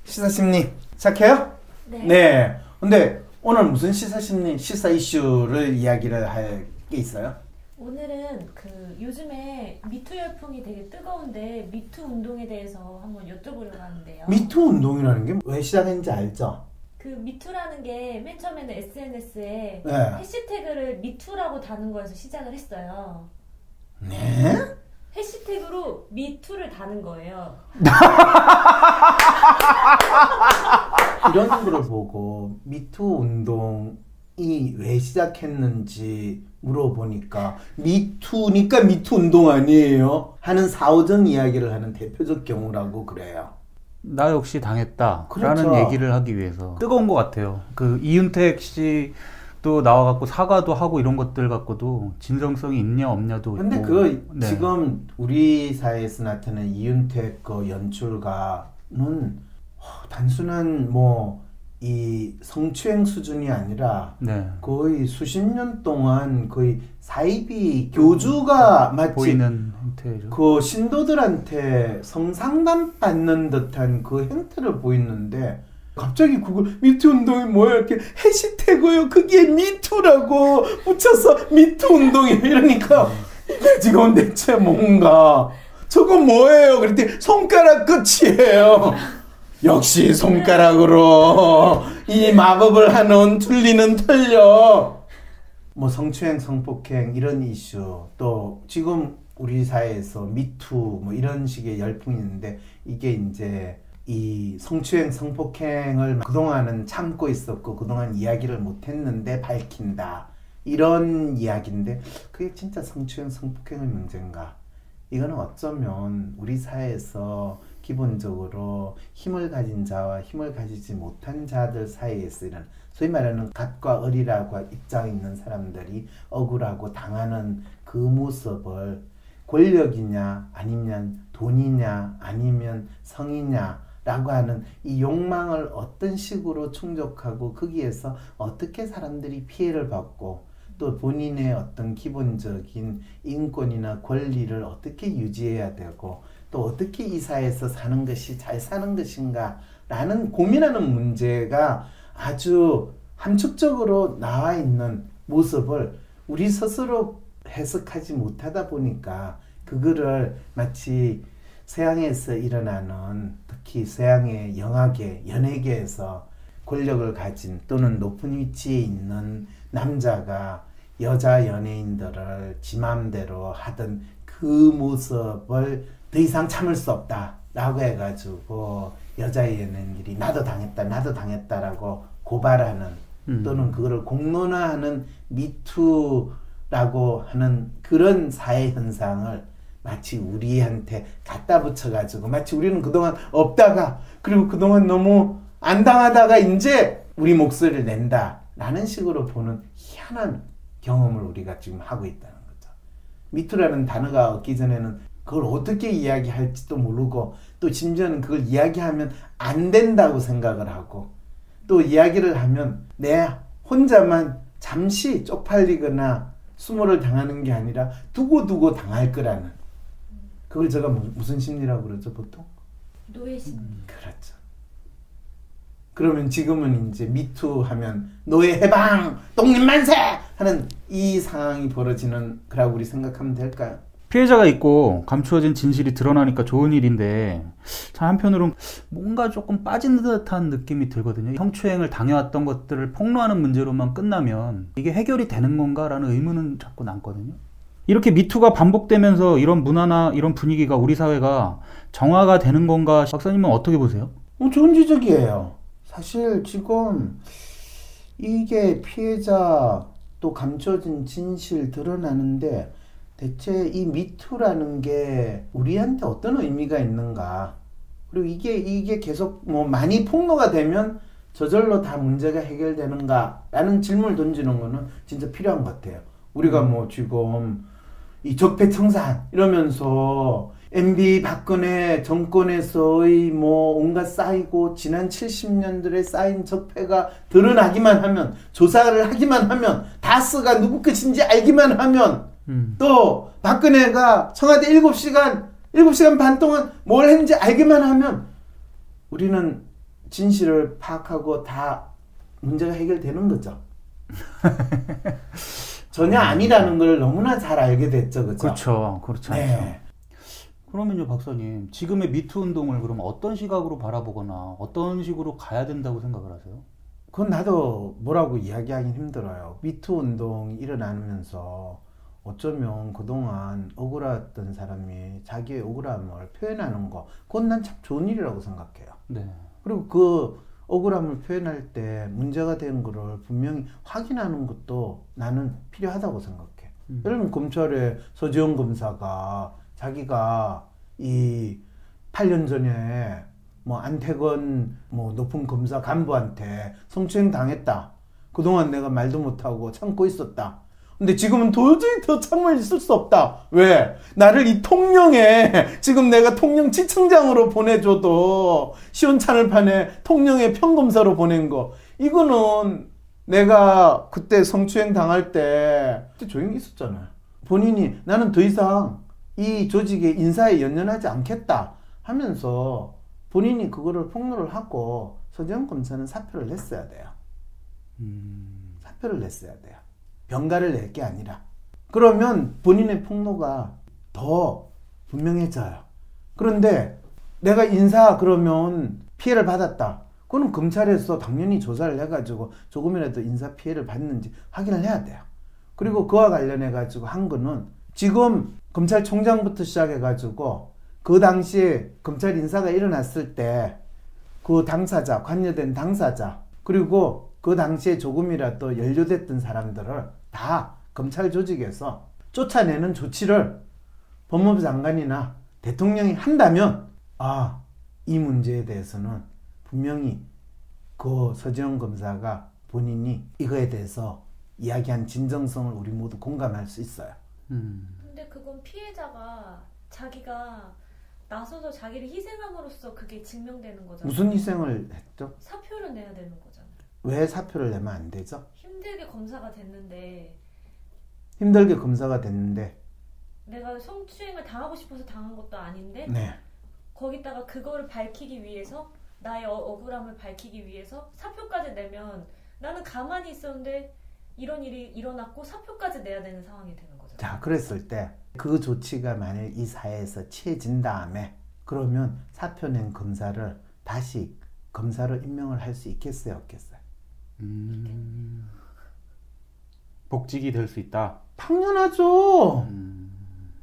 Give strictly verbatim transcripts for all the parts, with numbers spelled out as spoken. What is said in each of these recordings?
시사심리 시작해요? 네. 네. 근데 오늘 무슨 시사심리 시사 이슈를 이야기를 할 게 있어요? 오늘은 그 요즘에 미투 열풍이 되게 뜨거운데 미투 운동에 대해서 한번 여쭤보려고 하는데요. 미투 운동이라는 게 왜 시작했는지 알죠? 그 미투라는 게 맨 처음에는 에스엔에스에 네. 해시태그를 미투라고 다는 거에서 시작을 했어요. 네? 해시태그로 미투를 다는 거예요. 이런 걸 보고 미투 운동이 왜 시작했는지 물어보니까 미투니까 미투 운동 아니에요? 하는 사오정 이야기를 하는 대표적 경우라고 그래요. 나 역시 당했다 그렇죠. 라는 얘기를 하기 위해서 뜨거운 것 같아요. 그 이윤택 씨도 나와갖고 사과도 하고 이런 것들 갖고도 진정성이 있냐 없냐도 근데 있고. 그 네. 지금 우리 사회에서 나타난 이윤택 그 연출가는 어, 단순한 뭐 이 성추행 수준이 아니라 네. 거의 수십 년 동안 거의 사이비 교주가 마치 보이는 형태죠. 그 신도들한테 성상담 받는 듯한 그 형태를 보이는데 갑자기 그걸 미투 운동이 뭐야 이렇게 해시태그요 그게 미투라고 붙여서 미투 운동이 이러니까 이게 지금 대체 뭔가 저거 뭐예요? 그랬더니 손가락 끝이에요. 역시 손가락으로 이 마법을 하는 툴리는 틀려. 뭐 성추행, 성폭행 이런 이슈 또 지금 우리 사회에서 미투 뭐 이런 식의 열풍이 있는데 이게 이제 이 성추행, 성폭행을 그동안은 참고 있었고 그동안 이야기를 못했는데 밝힌다 이런 이야기인데 그게 진짜 성추행, 성폭행의 문제인가? 이거는 어쩌면 우리 사회에서 기본적으로 힘을 가진 자와 힘을 가지지 못한 자들 사이에서 이런 소위 말하는 갓과 을이라고 입장에 있는 사람들이 억울하고 당하는 그 모습을 권력이냐 아니면 돈이냐 아니면 성이냐 라고 하는 이 욕망을 어떤 식으로 충족하고 거기에서 어떻게 사람들이 피해를 받고 또 본인의 어떤 기본적인 인권이나 권리를 어떻게 유지해야 되고 또 어떻게 이 사회에서 사는 것이 잘 사는 것인가 라는 고민하는 문제가 아주 함축적으로 나와 있는 모습을 우리 스스로 해석하지 못하다 보니까 그거를 마치 서양에서 일어나는 특히 서양의 영화계, 연예계에서 권력을 가진 또는 높은 위치에 있는 남자가 여자 연예인들을 지 맘대로 하던 그 모습을 더 이상 참을 수 없다 라고 해가지고 여자 연예인들이 나도 당했다 나도 당했다라고 고발하는 음. 또는 그거를 공론화하는 미투라고 하는 그런 사회 현상을 마치 우리한테 갖다 붙여가지고 마치 우리는 그동안 없다가 그리고 그동안 너무 안 당하다가 이제 우리 목소리를 낸다 라는 식으로 보는 희한한 경험을 우리가 지금 하고 있다는 거죠. 미투라는 단어가 없기 전에는 그걸 어떻게 이야기할지도 모르고 또 심지어는 그걸 이야기하면 안 된다고 생각을 하고 또 이야기를 하면 내 혼자만 잠시 쪽팔리거나 수모를 당하는 게 아니라 두고두고 당할 거라는 그걸 제가 무슨 심리라고 그러죠 보통? 노예 심리. 음, 그렇죠. 그러면 지금은 이제 미투 하면 노예 해방, 독립 만세 하는 이 상황이 벌어지는 거라고 우리 생각하면 될까요? 피해자가 있고 감추어진 진실이 드러나니까 좋은 일인데 참 한편으로는 뭔가 조금 빠진 듯한 느낌이 들거든요. 성추행을 당해왔던 것들을 폭로하는 문제로만 끝나면 이게 해결이 되는 건가라는 의문은 자꾸 남거든요. 이렇게 미투가 반복되면서 이런 문화나 이런 분위기가 우리 사회가 정화가 되는 건가 박사님은 어떻게 보세요? 어, 좋은 지적이에요. 사실 지금 이게 피해자 또 감춰진 진실 드러나는데 대체 이 미투라는 게 우리한테 어떤 의미가 있는가 그리고 이게 이게 계속 뭐 많이 폭로가 되면 저절로 다 문제가 해결되는가 라는 질문을 던지는 거는 진짜 필요한 것 같아요. 우리가 뭐 지금 이 적폐청산 이러면서 엠비 박근혜 정권에서의 뭐 온갖 쌓이고 지난 칠십 년들에 쌓인 적폐가 드러나기만 하면 조사를 하기만 하면 다스가 누구 것인지 알기만 하면 음. 또 박근혜가 청와대 일곱 시간 일곱 시간 반 동안 뭘 했는지 알기만 하면 우리는 진실을 파악하고 다 문제가 해결되는 거죠. 전혀 아니라는 걸 너무나 잘 알게 됐죠. 그렇죠? 그렇죠. 그렇지 않죠. 네. 그러면요, 박사님. 지금의 미투 운동을 그럼 어떤 시각으로 바라보거나 어떤 식으로 가야 된다고 생각을 하세요? 그건 나도 뭐라고 이야기하긴 힘들어요. 미투 운동이 일어나면서 어쩌면 그동안 억울했던 사람이 자기의 억울함을 표현하는 거, 그건 난 참 좋은 일이라고 생각해요. 네. 그리고 그 억울함을 표현할 때 문제가 된 거를 분명히 확인하는 것도 나는 필요하다고 생각해. 음. 예를 들면 검찰의 서지현 검사가 자기가 이 팔 년 전에 뭐 안태건 뭐 높은 검사 간부한테 성추행 당했다. 그동안 내가 말도 못하고 참고 있었다. 근데 지금은 도저히 더 참을 있을 수 없다. 왜? 나를 이 통령에 지금 내가 통령 지청장으로 보내줘도 시원찮을 판에 통령의 평검사로 보낸 거, 이거는 내가 그때 성추행 당할 때 조용히 있었잖아요. 본인이 나는 더 이상 이 조직의 인사에 연연하지 않겠다 하면서 본인이 그거를 폭로를 하고 서지현 검사는 사표를 냈어야 돼요. 음... 사표를 냈어야 돼요. 병가를 낼 게 아니라. 그러면 본인의 폭로가 더 분명해져요. 그런데 내가 인사 그러면 피해를 받았다. 그건 검찰에서 당연히 조사를 해가지고 조금이라도 인사 피해를 받는지 확인을 해야 돼요. 그리고 그와 관련해가지고 한 거는 지금 검찰총장부터 시작해가지고 그 당시에 검찰 인사가 일어났을 때 그 당사자, 관여된 당사자, 그리고 그 당시에 조금이라도 연루됐던 사람들을 다 검찰 조직에서 쫓아내는 조치를 법무부 장관이나 대통령이 한다면, 아, 이 문제에 대해서는 분명히 그 서지현 검사가 본인이 이거에 대해서 이야기한 진정성을 우리 모두 공감할 수 있어요. 음. 근데 그건 피해자가 자기가 나서서 자기를 희생함으로써 그게 증명되는 거잖아요. 무슨 희생을 했죠? 사표를 내야 되는 거잖아요. 왜 사표를 내면 안 되죠? 힘들게 검사가 됐는데 힘들게 검사가 됐는데 내가 성추행을 당하고 싶어서 당한 것도 아닌데 네. 거기다가 그거를 밝히기 위해서, 나의 어, 억울함을 밝히기 위해서 사표까지 내면 나는 가만히 있었는데 이런 일이 일어났고 사표까지 내야 되는 상황이 되는 거죠. 자, 그랬을 때 그 조치가 만일 이 사회에서 취해진 다음에 그러면 사표 낸 검사를 다시 검사로 임명을 할 수 있겠어요, 없겠어요? 음... 복직이 될 수 있다. 당연하죠. 음...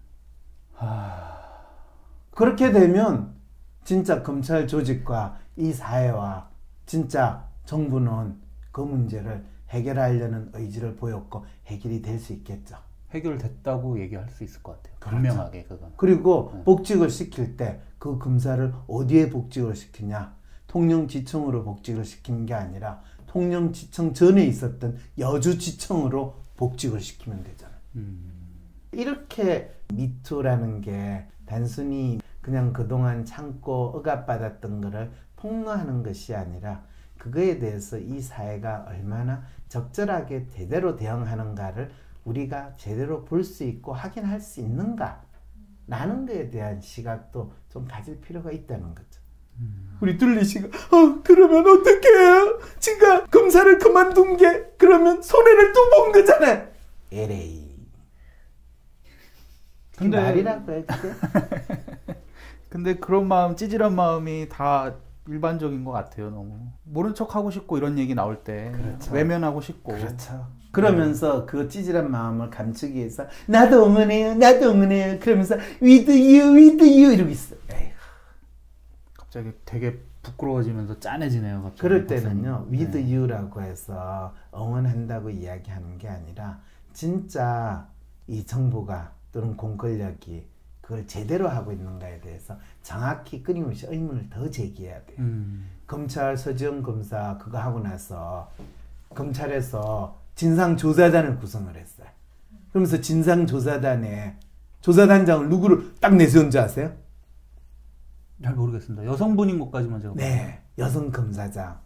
하... 그렇게 되면 진짜 검찰 조직과 이 사회와 진짜 정부는 그 문제를 해결하려는 의지를 보였고 해결이 될 수 있겠죠. 해결됐다고 얘기할 수 있을 것 같아요. 그렇죠. 분명하게 그건. 그리고 네. 복직을 시킬 때 그 검사를 어디에 복직을 시키냐? 통령지청으로 복직을 시키는 게 아니라 통령지청 전에 있었던 여주지청으로 복직을 시키면 되잖아요. 음. 이렇게 미투라는 게 단순히 그냥 그동안 참고 억압받았던 거를 폭로하는 것이 아니라 그거에 대해서 이 사회가 얼마나 적절하게 제대로 대응하는가를 우리가 제대로 볼 수 있고 확인할 수 있는가 라는 거에 대한 시각도 좀 가질 필요가 있다는 거죠. 음. 우리 뚫리 씨가 어, 그러면 어떡해요? 지가 검사를 그만둔 게 그러면 손해를 또 본 거잖아요. 에레이. 근데 말이라고 해. 근데 그런 마음, 찌질한 마음이 다 일반적인 것 같아요. 너무 모른 척 하고 싶고 이런 얘기 나올 때 그렇죠. 외면하고 싶고. 그렇죠. 그러면서 네. 그 찌질한 마음을 감추기 위해서 나도 응원해요, 나도 응원해요. 그러면서 with you, with you 이러고 있어. 에휴. 갑자기 되게 부끄러워지면서 짠해지네요. 갑자기. 그럴 때는요, 네. with you라고 해서 응원한다고 이야기하는 게 아니라 진짜 이 정부가 또는 공권력이 그걸 제대로 하고 있는가에 대해서 정확히 끊임없이 의문을 더 제기해야 돼요. 음. 검찰 서지현 검사 그거 하고 나서 검찰에서 진상조사단을 구성을 했어요. 그러면서 진상조사단에 조사단장을 누구를 딱 내세운 줄 아세요? 잘 모르겠습니다. 여성분인 것까지만 제가 네, 여성 검사장.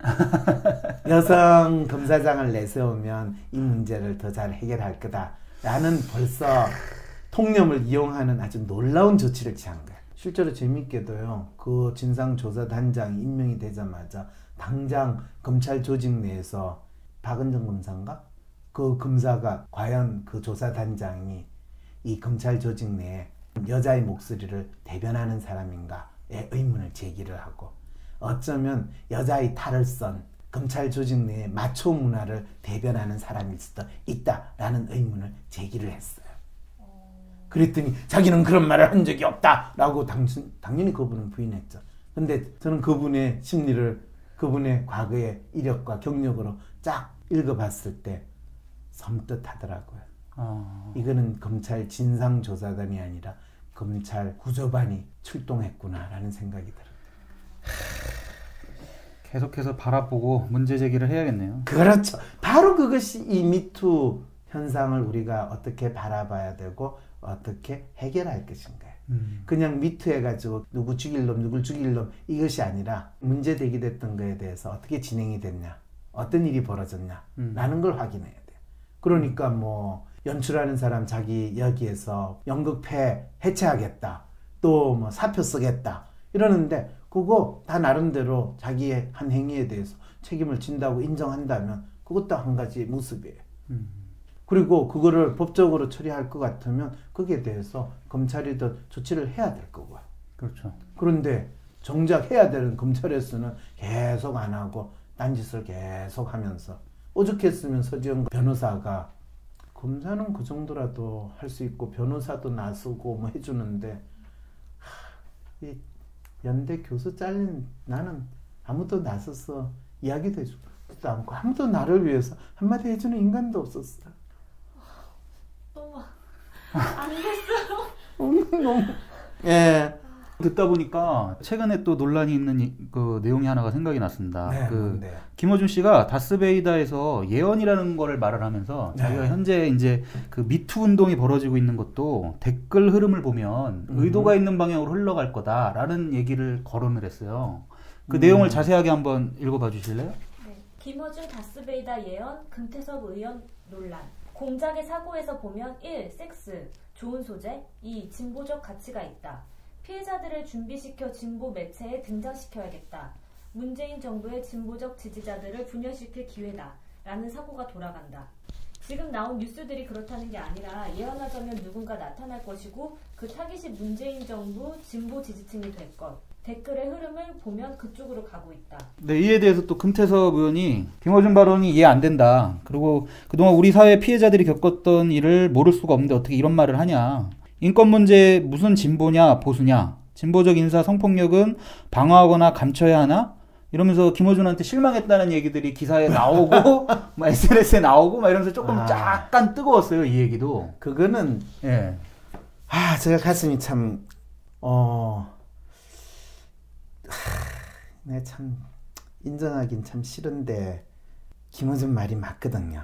여성 검사장을 내세우면 이 문제를 더 잘 해결할 거다라는 벌써 통념을 이용하는 아주 놀라운 조치를 취한 거예요. 실제로 재밌게도요. 그 진상조사단장이 임명이 되자마자 당장 검찰 조직 내에서 박은정 검사인가? 그 검사가 과연 그 조사단장이 이 검찰 조직 내에 여자의 목소리를 대변하는 사람인가에 의문을 제기를 하고 어쩌면 여자의 탈을 썬 검찰 조직 내에 마초 문화를 대변하는 사람일 수도 있다라는 의문을 제기를 했어요. 그랬더니 자기는 그런 말을 한 적이 없다라고 당신, 당연히 그분은 부인했죠. 근데 저는 그분의 심리를 그분의 과거의 이력과 경력으로 쫙 읽어봤을 때 섬뜩하더라고요. 아... 이거는 검찰 진상조사단이 아니라 검찰 구조반이 출동했구나라는 생각이 들어요. 계속해서 바라보고 문제 제기를 해야겠네요. 그렇죠. 바로 그것이 이 미투 현상을 우리가 어떻게 바라봐야 되고 어떻게 해결할 것인가. 음. 그냥 미투해가지고 누구 죽일 놈 누굴 죽일 놈 이것이 아니라 문제 제기됐던 거에 대해서 어떻게 진행이 됐냐, 어떤 일이 벌어졌냐 음. 라는 걸 확인해야 돼요. 그러니까 뭐 연출하는 사람 자기 여기에서 연극패 해체하겠다, 또 뭐 사표 쓰겠다 이러는데 그거 다 나름대로 자기의 한 행위에 대해서 책임을 진다고 인정한다면 그것도 한 가지 모습이에요. 음. 그리고 그거를 법적으로 처리할 것 같으면 거기에 대해서 검찰이든 조치를 해야 될 거고요. 그렇죠. 그런데 정작 해야 되는 검찰에서는 계속 안 하고 딴짓을 계속 하면서 오죽했으면 서지영 변호사가 검사는 그 정도라도 할 수 있고 변호사도 나서고 뭐 해주는데 하, 이 연대 교수 잘린 나는 아무도 나서서 이야기도 해주지도 않고 아무도 나를 위해서 한마디 해주는 인간도 없었어. 너무 안 됐어요. 너무 예. 듣다 보니까 최근에 또 논란이 있는 이, 그 내용이 하나가 생각이 났습니다. 네, 그 네. 김어준 씨가 다스베이다에서 예언이라는 거를 말을 하면서 네. 자기가 현재 이제 그 미투 운동이 벌어지고 있는 것도 댓글 흐름을 보면 음. 의도가 있는 방향으로 흘러갈 거다라는 얘기를 거론을 했어요. 그 음. 내용을 자세하게 한번 읽어봐 주실래요? 네. 김어준 다스베이다 예언, 금태섭 의원 논란. 공작의 사고에서 보면 일. 섹스, 좋은 소재. 이. 진보적 가치가 있다. 피해자들을 준비시켜 진보 매체에 등장시켜야겠다. 문재인 정부의 진보적 지지자들을 분열시킬 기회다. 라는 사고가 돌아간다. 지금 나온 뉴스들이 그렇다는 게 아니라 예언하자면 누군가 나타날 것이고 그 타깃이 문재인 정부 진보 지지층이 될 것. 댓글의 흐름을 보면 그쪽으로 가고 있다. 네, 이에 대해서 또 금태섭 의원이 김어준 발언이 이해 안 된다. 그리고 그동안 우리 사회 피해자들이 겪었던 일을 모를 수가 없는데 어떻게 이런 말을 하냐. 인권 문제 무슨 진보냐 보수냐. 진보적 인사 성폭력은 방어하거나 감춰야 하나? 이러면서 김어준한테 실망했다는 얘기들이 기사에 나오고 막 에스엔에스에 나오고 막 이러면서 조금 아. 약간 뜨거웠어요. 이 얘기도. 그거는 예. 아 제가 가슴이 참 어... 내 참 인정하긴 참 싫은데 김어준 말이 맞거든요.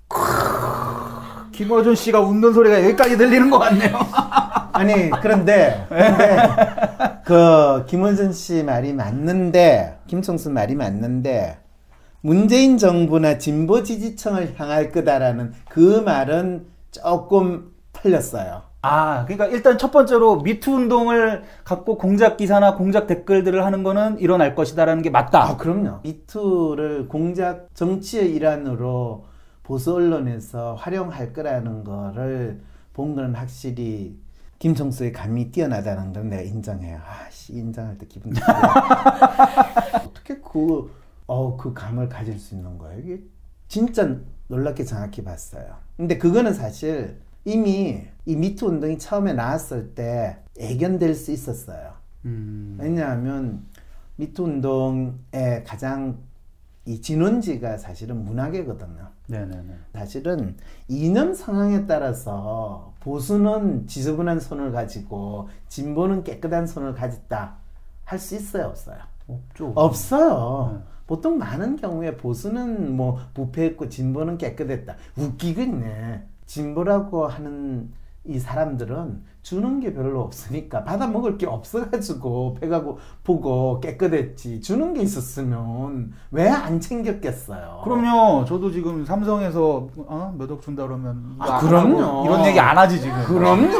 김어준 씨가 웃는 소리가 여기까지 들리는 것 같네요. 아니 그런데, 그런데 그 김어준 씨 말이 맞는데 김총수 말이 맞는데 문재인 정부나 진보 지지층을 향할 거다라는 그 말은 조금 틀렸어요. 아, 그러니까 일단 첫 번째로 미투 운동을 갖고 공작 기사나 공작 댓글들을 하는 거는 일어날 것이다라는 게 맞다. 아, 그럼요. 미투를 공작 정치의 일환으로 보수 언론에서 활용할 거라는 거를 본 건 확실히 김총수의 감이 뛰어나다는 걸 내가 인정해요. 아씨, 인정할 때 기분 좋아요. 어떻게 그, 어, 그 감을 가질 수 있는 거예요? 이게 진짜 놀랍게 정확히 봤어요. 근데 그거는 사실 이미 이 미투 운동이 처음에 나왔을 때 예견될 수 있었어요. 음. 왜냐하면 미투 운동의 가장 이 진원지가 사실은 문화계거든요. 네네네. 사실은 이념 상황에 따라서 보수는 지저분한 손을 가지고 진보는 깨끗한 손을 가졌다 할 수 있어요, 없어요? 없죠. 없어요. 네. 보통 많은 경우에 보수는 뭐 부패했고 진보는 깨끗했다. 웃기겠네. 진보라고 하는 이 사람들은 주는 게 별로 없으니까 받아 먹을 게 없어가지고 배가 고프고 깨끗했지 주는 게 있었으면 왜 안 챙겼겠어요. 그럼요. 저도 지금 삼성에서 어? 몇 억 준다 그러면 아, 그럼요. 이런 얘기 안 하지 지금. 그럼요.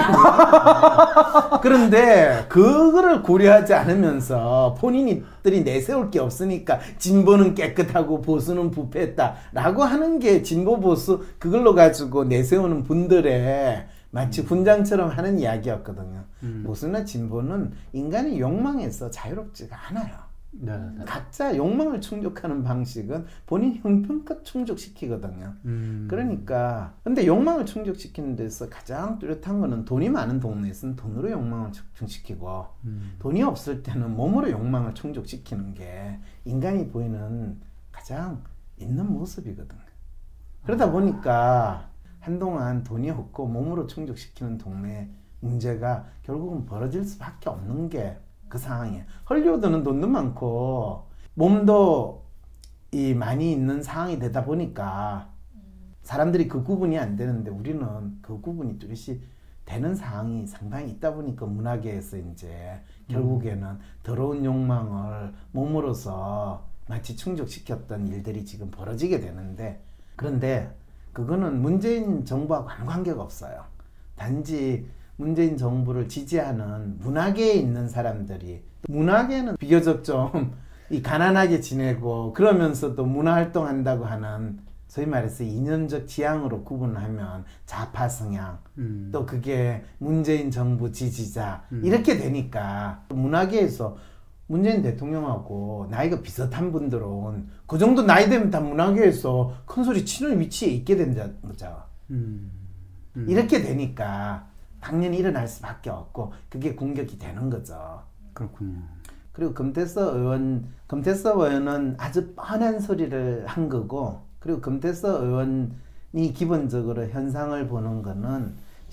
그런데 그거를 고려하지 않으면서 본인들이 내세울 게 없으니까 진보는 깨끗하고 보수는 부패했다라고 하는 게 진보 보수 그걸로 가지고 내세우는 분들의 마치 훈장처럼 하는 이야기였거든요. 음. 보수나 진보는 인간의 욕망에서 자유롭지가 않아요. 네, 네. 각자 욕망을 충족하는 방식은 본인 형편껏 충족시키거든요. 음. 그러니까 근데 욕망을 충족시키는 데서 가장 뚜렷한 거는 돈이 많은 동네에서는 돈으로 욕망을 충족시키고 음. 돈이 없을 때는 몸으로 욕망을 충족시키는 게 인간이 보이는 가장 있는 모습이거든요. 그러다 보니까 한동안 돈이 없고 몸으로 충족시키는 동네 문제가 결국은 벌어질 수밖에 없는 게 그 상황이에요. 헐리우드는 돈도 많고 몸도 이 많이 있는 상황이 되다 보니까 사람들이 그 구분이 안 되는데 우리는 그 구분이 뚜렷이 되는 상황이 상당히 있다 보니까 문화계에서 이제 결국에는 더러운 욕망을 몸으로서 마치 충족시켰던 일들이 지금 벌어지게 되는데 그런데 그거는 문재인 정부하고 아무 관계가 없어요. 단지 문재인 정부를 지지하는 문화계에 있는 사람들이 문화계는 비교적 좀 이 가난하게 지내고 그러면서도 문화활동한다고 하는 소위 말해서 이념적 지향으로 구분하면 좌파 성향 음. 또 그게 문재인 정부 지지자 음. 이렇게 되니까 문화계에서 문재인 대통령하고 나이가 비슷한 분들은 그 정도 나이 되면 다 문화계에서 큰 소리 치는 위치에 있게 된다는 거죠. 음. 음. 이렇게 되니까 당연히 일어날 수밖에 없고 그게 공격이 되는 거죠. 그렇군요. 그리고 금태섭 의원, 금태섭 의원은 아주 뻔한 소리를 한 거고 그리고 금태섭 의원이 기본적으로 현상을 보는 거는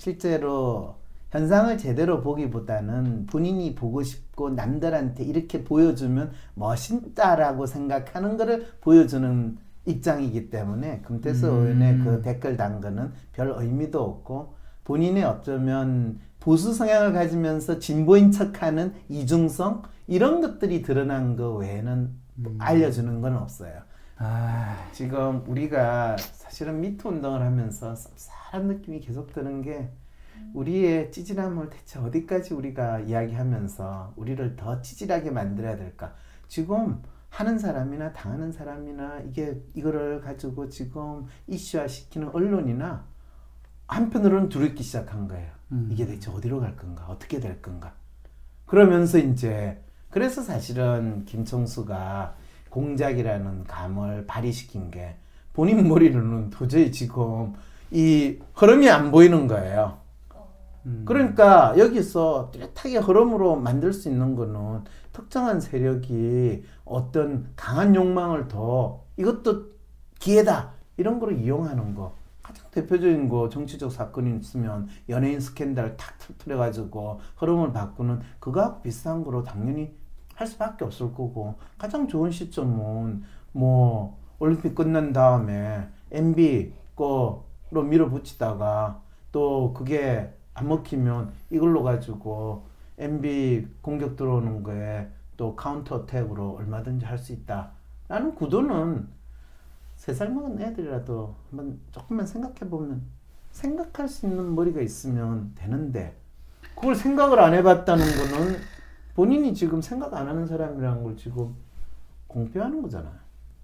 실제로 현상을 제대로 보기보다는 본인이 보고 싶고 남들한테 이렇게 보여주면 멋있다라고 생각하는 거를 보여주는 입장이기 때문에 금태섭 음. 의원의 그 댓글 단 거는 별 의미도 없고 본인의 어쩌면 보수 성향을 가지면서 진보인 척하는 이중성 이런 것들이 드러난 거 외에는 음. 알려주는 건 없어요. 아, 지금 우리가 사실은 미투 운동을 하면서 쌉쌀한 느낌이 계속 드는 게 우리의 찌질함을 대체 어디까지 우리가 이야기하면서 우리를 더 찌질하게 만들어야 될까? 지금 하는 사람이나 당하는 사람이나 이게 이거를 가지고 지금 이슈화 시키는 언론이나 한편으로는 두렵기 시작한 거예요. 음. 이게 대체 어디로 갈 건가? 어떻게 될 건가? 그러면서 이제 그래서 사실은 김총수가 공작이라는 감을 발휘시킨 게 본인 머리로는 도저히 지금 이 흐름이 안 보이는 거예요. 음. 그러니까 여기서 뚜렷하게 흐름으로 만들 수 있는 거는 특정한 세력이 어떤 강한 욕망을 더 이것도 기회다 이런 거를 이용하는 거. 가장 대표적인 거 정치적 사건이 있으면 연예인 스캔들 탁 터뜨려가지고 흐름을 바꾸는 그거하고 비슷한 거로 당연히 할 수밖에 없을 거고 가장 좋은 시점은 뭐 올림픽 끝난 다음에 엠비 거로 밀어붙이다가 또 그게 안 먹히면 이걸로 가지고 엠비 공격 들어오는 거에 또 카운터 어택으로 얼마든지 할 수 있다 라는 구도는 세 살 먹은 애들이라도 한번 조금만 생각해보면 생각할 수 있는 머리가 있으면 되는데 그걸 생각을 안 해봤다는 거는 본인이 지금 생각 안 하는 사람이라는 걸 지금 공표하는 거잖아요.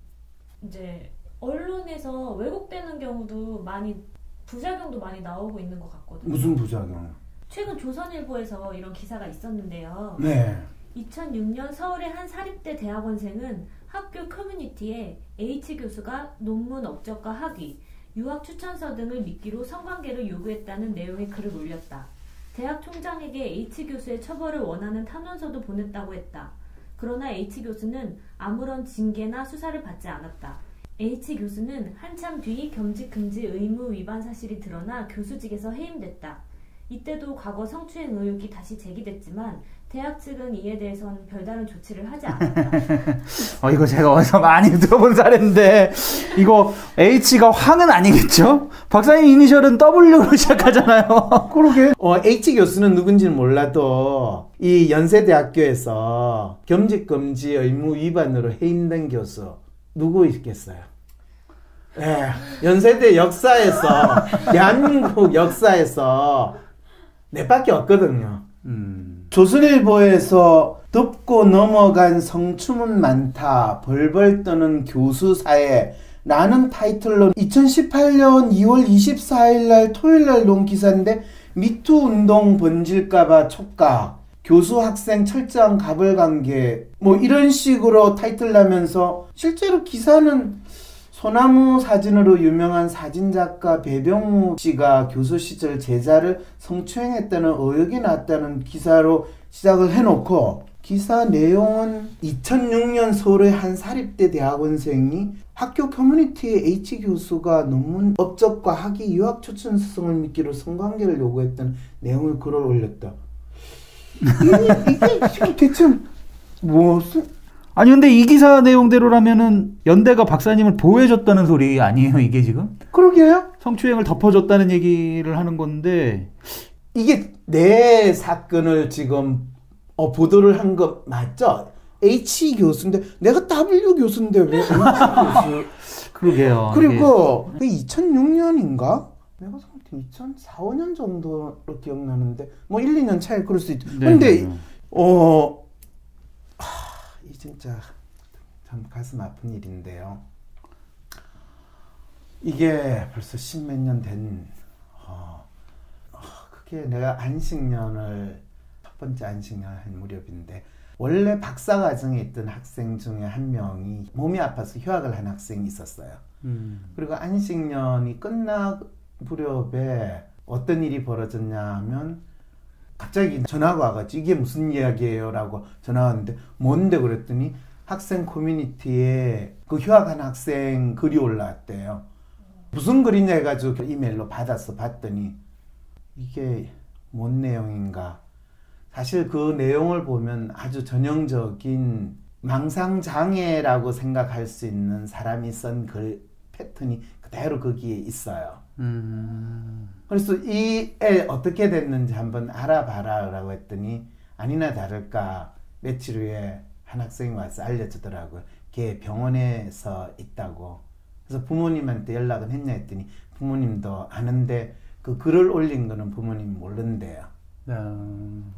이제 언론에서 왜곡되는 경우도 많이 부작용도 많이 나오고 있는 것 같거든요. 무슨 부작용? 최근 조선일보에서 이런 기사가 있었는데요. 네. 이천육 년 서울의 한 사립대 대학원생은 학교 커뮤니티에 H 교수가 논문 업적과 학위, 유학 추천서 등을 미끼로 성관계를 요구했다는 내용의 글을 올렸다. 대학 총장에게 H 교수의 처벌을 원하는 탄원서도 보냈다고 했다. 그러나 H 교수는 아무런 징계나 수사를 받지 않았다. H 교수는 한참 뒤 겸직 금지 의무 위반 사실이 드러나 교수직에서 해임됐다. 이때도 과거 성추행 의혹이 다시 제기됐지만 대학 측은 이에 대해서는 별다른 조치를 하지 않았다. 어, 이거 제가 어디서 많이 들어본 사례인데 이거 H가 황은 아니겠죠? 박사님 이니셜은 W로 시작하잖아요. 그러게. 어, H 교수는 누군지는 몰라도 이 연세대학교에서 겸직금지 의무 위반으로 해임된 교수 누구 있겠어요? 예, 연세대 역사에서 대한민국 역사에서 네 밖에 없거든요. 음. 조선일보에서 덮고 넘어간 성추문 많다 벌벌 떠는 교수 사회 라는 타이틀로 이천십팔 년 이월 이십사일 날 토요일 날 놓은 기사인데 미투 운동 번질까봐 촉각 교수 학생 철저한 가벌관계 뭐 이런 식으로 타이틀 나면서 실제로 기사는 소나무 사진으로 유명한 사진작가 배병우 씨가 교수 시절 제자를 성추행했다는 의혹이 났다는 기사로 시작을 해놓고 기사 내용은 이천육 년 서울의 한 사립대 대학원생이 학교 커뮤니티에 H 교수가 논문 업적과 학위 유학 초청 수승을 미끼로 성관계를 요구했던 내용을 글을 올렸다. 이게, 이게 지금 대체 무슨... 아니 근데 이 기사 내용대로라면은 연대가 박사님을 보호해줬다는 소리 아니에요 이게 지금? 그러게요. 성추행을 덮어줬다는 얘기를 하는 건데 이게 내 사건을 지금 어, 보도를 한 거 맞죠? H 교수인데 내가 W 교수인데 왜 H 교수? 그러게요. 그리고 이게... 이천육 년인가? 내가 생각해 이천사, 오 년 정도로 기억나는데 뭐 일, 이 년 차이 그럴 수 있죠. 네, 근데 네. 어 하, 이 진짜 참 가슴 아픈 일인데요. 이게 벌써 십몇 년 된 어, 어, 그게 내가 안식년을 첫 번째 안식년 한 무렵인데 원래 박사과정에 있던 학생 중에 한 명이 몸이 아파서 휴학을 한 학생이 있었어요. 음. 그리고 안식년이 끝나 무렵에 어떤 일이 벌어졌냐 하면 갑자기 전화가 와가지고 이게 무슨 이야기예요? 라고 전화가 왔는데 뭔데 그랬더니 학생 커뮤니티에 그 휴학한 학생 글이 올라왔대요. 무슨 글이냐 해가지고 이메일로 받아서 봤더니 이게 뭔 내용인가. 사실 그 내용을 보면 아주 전형적인 망상장애라고 생각할 수 있는 사람이 쓴 글 패턴이 그대로 거기에 있어요. 음. 그래서 이 애 어떻게 됐는지 한번 알아봐라 라고 했더니 아니나 다를까 며칠 후에 한 학생이 와서 알려주더라고요. 걔 병원에서 있다고. 그래서 부모님한테 연락은 했냐 했더니 부모님도 아는데 그 글을 올린 거는 부모님 모른대요. 음.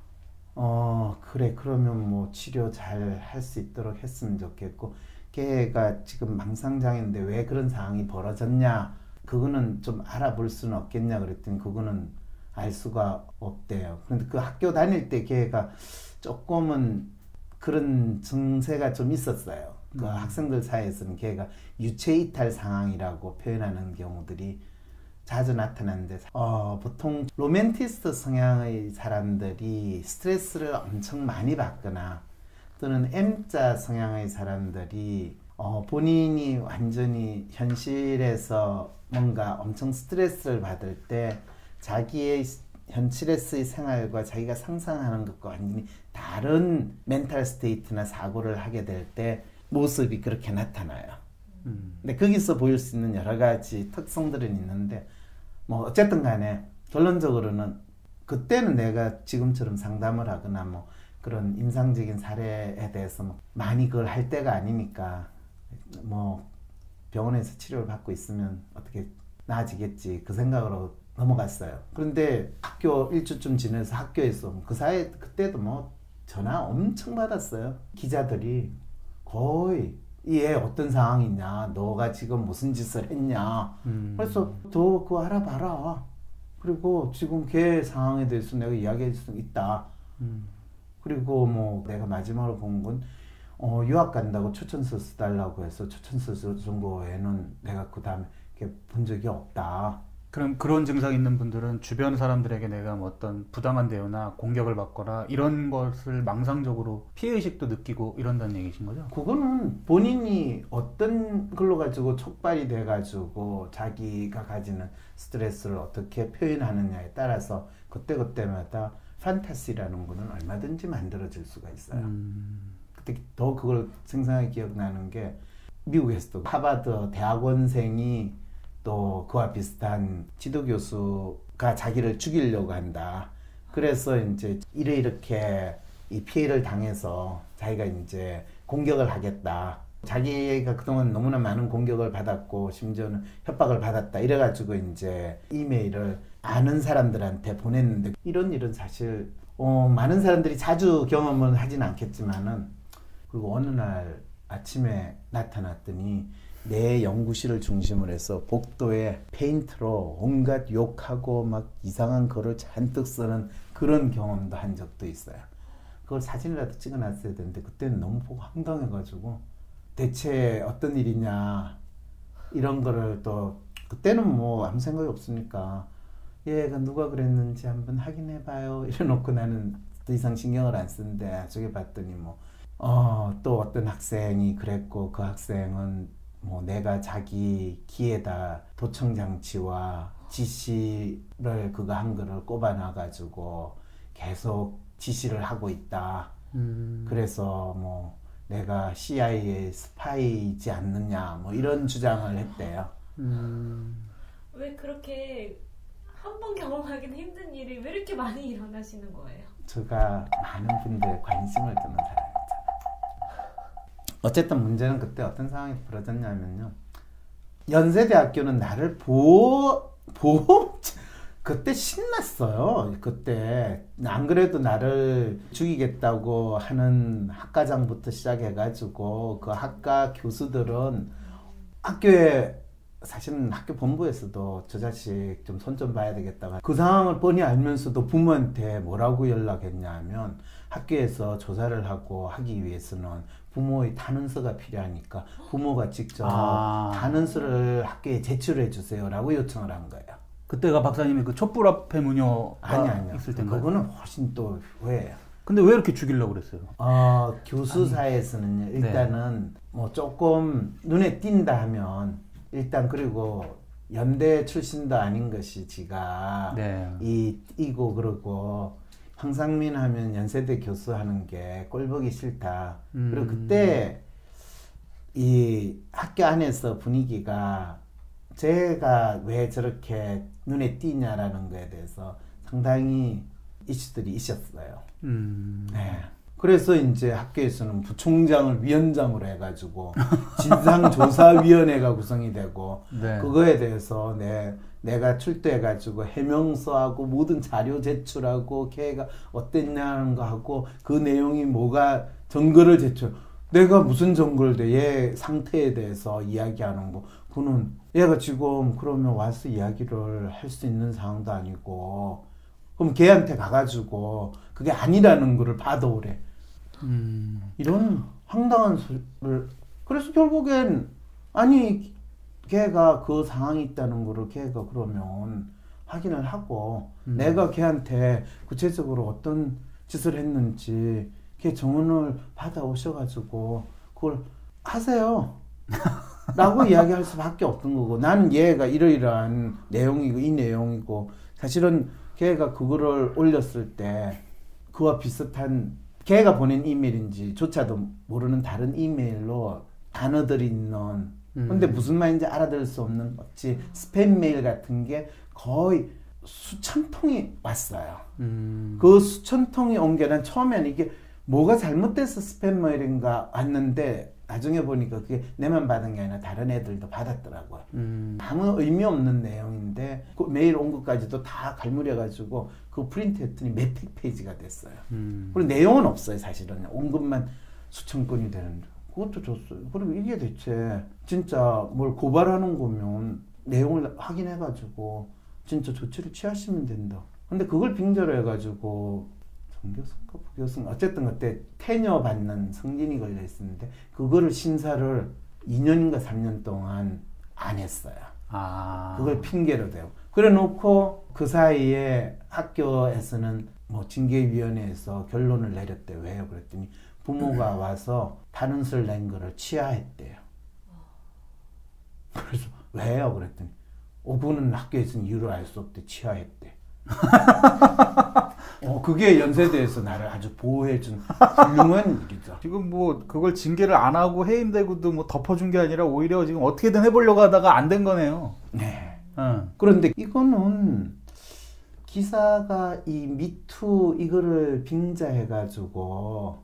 어 그래 그러면 뭐 치료 잘 할 수 있도록 했으면 좋겠고 걔가 지금 망상장애인데 왜 그런 상황이 벌어졌냐 그거는 좀 알아볼 수는 없겠냐 그랬더니 그거는 알 수가 없대요. 그런데 그 학교 다닐 때 걔가 조금은 그런 증세가 좀 있었어요. 그 음. 학생들 사이에서는 걔가 유체이탈 상황이라고 표현하는 경우들이 자주 나타나는데 어, 보통 로맨티스트 성향의 사람들이 스트레스를 엄청 많이 받거나 또는 M자 성향의 사람들이 어, 본인이 완전히 현실에서 뭔가 엄청 스트레스를 받을 때 자기의 현실에서의 생활과 자기가 상상하는 것과 완전히 다른 멘탈 스테이트나 사고를 하게 될 때 모습이 그렇게 나타나요. 음. 근데 거기서 보일 수 있는 여러 가지 특성들은 있는데 뭐 어쨌든 간에 결론적으로는 그때는 내가 지금처럼 상담을 하거나 뭐 그런 임상적인 사례에 대해서 뭐 많이 그걸 할 때가 아니니까 뭐 병원에서 치료를 받고 있으면 어떻게 나아지겠지 그 생각으로 넘어갔어요. 그런데 학교 일주쯤 지나서 학교에서 그 사이에 그때도 뭐 전화 엄청 받았어요. 기자들이 거의 이 애 어떤 상황이냐 너가 지금 무슨 짓을 했냐 음. 그래서 너 그거 알아봐라 그리고 지금 걔 상황에 대해서 내가 이야기할 수 있다 음. 그리고 뭐 내가 마지막으로 본 건 어, 유학 간다고 초천서 써달라고 해서 초천서 쓴 거 외에는 내가 그 다음에 본 적이 없다. 그럼 그런 증상 있는 분들은 주변 사람들에게 내가 뭐 어떤 부당한 대우나 공격을 받거나 이런 것을 망상적으로 피해의식도 느끼고 이런다는 얘기신 거죠? 그거는 본인이 어떤 걸로 가지고 촉발이 돼가지고 자기가 가지는 스트레스를 어떻게 표현하느냐에 따라서 그때그때마다 판타시라는 거는 얼마든지 만들어질 수가 있어요. 음. 그때 더 그걸 생생하게 기억나는 게 미국에서도 하버드 대학원생이 또 그와 비슷한 지도교수가 자기를 죽이려고 한다. 그래서 이제 이래 이렇게 이 피해를 당해서 자기가 이제 공격을 하겠다. 자기가 그동안 너무나 많은 공격을 받았고 심지어는 협박을 받았다. 이래가지고 이제 이메일을 아는 사람들한테 보냈는데 이런 일은 사실 어, 많은 사람들이 자주 경험은 하진 않겠지만은 그리고 어느 날 아침에 나타났더니 내 연구실을 중심으로 해서 복도에 페인트로 온갖 욕하고 막 이상한 글을 잔뜩 쓰는 그런 경험도 한 적도 있어요. 그걸 사진이라도 찍어놨어야 되는데 그때는 너무 보고 황당해가지고 대체 어떤 일이냐 이런 거를 또 그때는 뭐 아무 생각이 없으니까 얘가 누가 그랬는지 한번 확인해봐요 이래놓고 나는 더 이상 신경을 안 쓰는데 나중에 봤더니 뭐 어, 또 어떤 학생이 그랬고 그 학생은 뭐 내가 자기 귀에다 도청장치와 지시를 그거 한 거를 꼽아놔가지고 계속 지시를 하고 있다. 음. 그래서 뭐 내가 씨아이에이 스파이이지 않느냐 뭐 이런 주장을 했대요. 음. 왜 그렇게 한 번 경험하기는 힘든 일이 왜 이렇게 많이 일어나시는 거예요? 제가 많은 분들의 관심을 드는 사람이잖아요. 어쨌든 문제는 그때 어떤 상황이 벌어졌냐면요. 연세대학교는 나를 보, 보, 그때 신났어요. 그때 안 그래도 나를 죽이겠다고 하는 학과장부터 시작해가지고 그 학과 교수들은 학교에 사실은 학교 본부에서도 저 자식 좀 손 좀 봐야 되겠다고 그 상황을 뻔히 알면서도 부모한테 뭐라고 연락했냐 하면 학교에서 조사를 하고 하기 위해서는 부모의 단원서가 필요하니까 부모가 직접 아. 단원서를 학교에 제출해 주세요라고 요청을 한 거예요. 그때가 박사님이 그 촛불 앞에 무녀가 아니, 아니요. 있을 때인가요? 그거는 훨씬 또 후회예요. 근데 왜 이렇게 죽이려고 그랬어요? 어, 교수사에서는 일단은 네. 뭐 조금 눈에 띈다 하면 일단 그리고 연대 출신도 아닌 것이 지가 네. 이 띄고 그러고 황상민 하면 연세대 교수 하는 게 꼴보기 싫다. 음. 그리고 그때 이 학교 안에서 분위기가 제가 왜 저렇게 눈에 띄냐라는 거에 대해서 상당히 이슈들이 있었어요. 음. 네. 그래서 이제 학교에서는 부총장을 위원장으로 해가지고 진상조사위원회가 구성이 되고 네. 그거에 대해서 내, 내가 출두해가지고 해명서하고 모든 자료 제출하고 걔가 어땠냐는 거 하고 그 내용이 뭐가 증거를 제출 내가 무슨 증거를 대 얘 상태에 대해서 이야기하는 거 그는 얘가 지금 그러면 와서 이야기를 할 수 있는 상황도 아니고 그럼 걔한테 가가지고 그게 아니라는 거를 받아오래. 음. 이런 황당한 소리를 그래서 결국엔 아니 걔가 그 상황이 있다는 거를 걔가 그러면 확인을 하고 음. 내가 걔한테 구체적으로 어떤 짓을 했는지 걔 정언을 받아오셔가지고 그걸 하세요 라고 이야기할 수밖에 없던 거고 나는 얘가 이러이러한 내용이고 이 내용이고 사실은 걔가 그거를 올렸을 때 그와 비슷한 걔가 보낸 이메일인지 조차도 모르는 다른 이메일로 단어들이 있는 음. 근데 무슨 말인지 알아들을 수 없는 어찌 스팸 메일 같은 게 거의 수천 통이 왔어요. 음. 그 수천 통이 온 게 난 처음에는 이게 뭐가 잘못돼서 스팸 메일인가 왔는데 나중에 보니까 그게 내만 받은 게 아니라 다른 애들도 받았더라고요. 음. 아무 의미 없는 내용인데 그 메일 온 것까지도 다 갈무려가지고 그 프린트 했더니 몇백 페이지가 됐어요. 음. 그리고 내용은 없어요. 사실은 온 것만 수천 건이 되는데 그것도 줬어요. 그리고 이게 대체 진짜 뭘 고발하는 거면 내용을 확인해가지고 진짜 조치를 취하시면 된다. 근데 그걸 빙자로 해가지고 정교수인가 부교수인가 어쨌든 그때 테녀 받는 승진이 걸려 있었는데 그거를 심사를 이 년인가 삼 년 동안 안 했어요. 아. 그걸 핑계로 대고 그래 놓고 그 사이에 학교에서는 뭐 징계위원회에서 결론을 내렸대. 왜요? 그랬더니 부모가 와서 단원서를 낸 거를 취하했대요. 그래서 왜요? 그랬더니 오분은 학교에서는 이유를 알 수 없대. 취하했대. 어, 그게 연세대에서 나를 아주 보호해준 훌륭한 일이죠. 지금 뭐 그걸 징계를 안 하고 해임되고도 뭐 덮어준 게 아니라 오히려 지금 어떻게든 해보려고 하다가 안 된 거네요. 네. 어. 그런데 이거는 기사가 이 미투 이거를 빙자해가지고